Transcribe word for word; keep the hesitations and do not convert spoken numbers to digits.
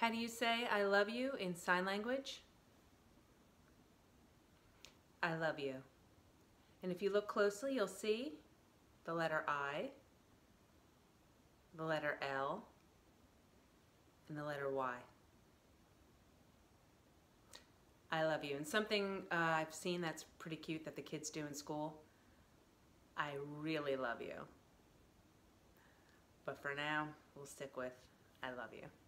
How do you say I love you in sign language? I love you. And if you look closely, you'll see the letter I, the letter L, and the letter Y. I love you. And something uh, I've seen that's pretty cute that the kids do in school, I really love you. But for now, we'll stick with I love you.